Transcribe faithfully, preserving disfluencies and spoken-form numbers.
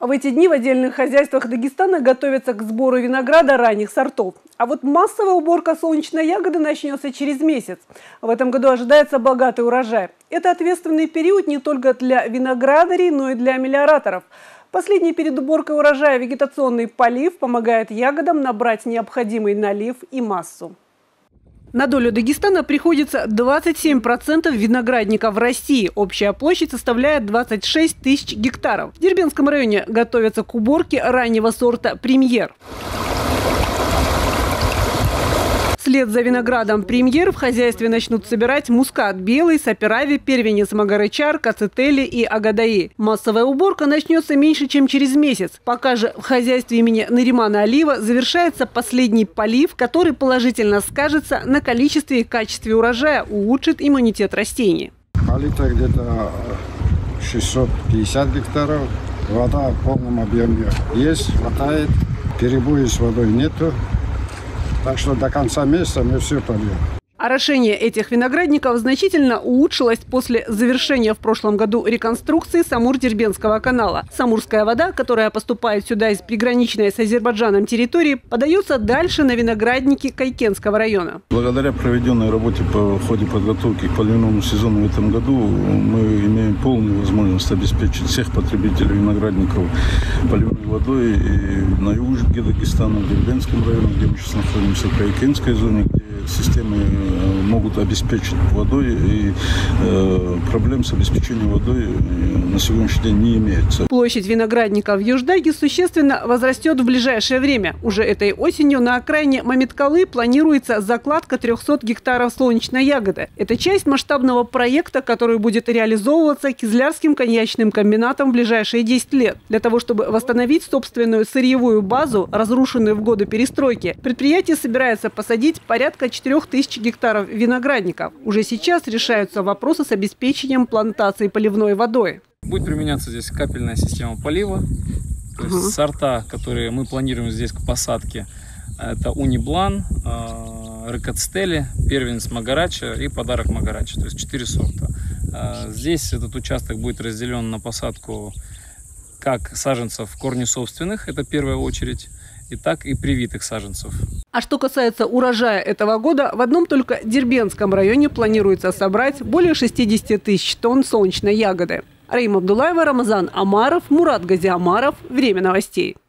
В эти дни в отдельных хозяйствах Дагестана готовятся к сбору винограда ранних сортов. А вот массовая уборка солнечной ягоды начнется через месяц. В этом году ожидается богатый урожай. Это ответственный период не только для виноградарей, но и для мелиораторов. Последний перед уборкой урожая вегетационный полив помогает ягодам набрать необходимый налив и массу. На долю Дагестана приходится двадцать семь процентов виноградников в России. Общая площадь составляет двадцать шесть тысяч гектаров. В Дербентском районе готовятся к уборке раннего сорта «Премьер». Вслед за виноградом «Премьер» в хозяйстве начнут собирать мускат белый, саперави, первенец магарычар, кацетели и агадаи. Массовая уборка начнется меньше, чем через месяц. Пока же в хозяйстве имени Наримана Алиева завершается последний полив, который положительно скажется на количестве и качестве урожая, улучшит иммунитет растений. Полито где-то шестьсот пятьдесят гектаров. Вода в полном объеме есть, хватает. Перебоев с водой нету. Так что до конца месяца мы все польем. Орошение этих виноградников значительно улучшилось после завершения в прошлом году реконструкции Самур-Дербентского канала. Самурская вода, которая поступает сюда из приграничной с Азербайджаном территории, подается дальше на виноградники Кайкенского района. Благодаря проведенной работе по ходе подготовки к поливному сезону в этом году мы имеем полную возможность обеспечить всех потребителей виноградников поливной водой и на юге Дагестана, в Дербентском районе, где мы сейчас находимся, в Кайкенской зоне, где системы могут обеспечить водой, и э, проблем с обеспечением водой на сегодняшний день не имеется. Площадь виноградников в Юждаге существенно возрастет в ближайшее время. Уже этой осенью на окраине Мамиткалы планируется закладка трехсот гектаров солнечной ягоды. Это часть масштабного проекта, который будет реализовываться Кизлярским коньячным комбинатом в ближайшие десять лет. Для того, чтобы восстановить собственную сырьевую базу, разрушенную в годы перестройки, предприятие собирается посадить порядка четырёх тысяч гектаров виноградников. Уже сейчас решаются вопросы с обеспечением плантаций поливной водой. Будет применяться здесь капельная система полива. То есть uh-huh. сорта, которые мы планируем здесь к посадке, это Униблан, Рекацтели, первенец Магарача и подарок Магарача. То есть четыре сорта. Здесь этот участок будет разделен на посадку как саженцев в корне собственных, это первая очередь, и так и привитых саженцев. А что касается урожая этого года, в одном только Дербентском районе планируется собрать более шестидесяти тысяч тонн солнечной ягоды. Раима Абдулаева, Рамазан Амаров, Мурат Газиамаров. Время новостей.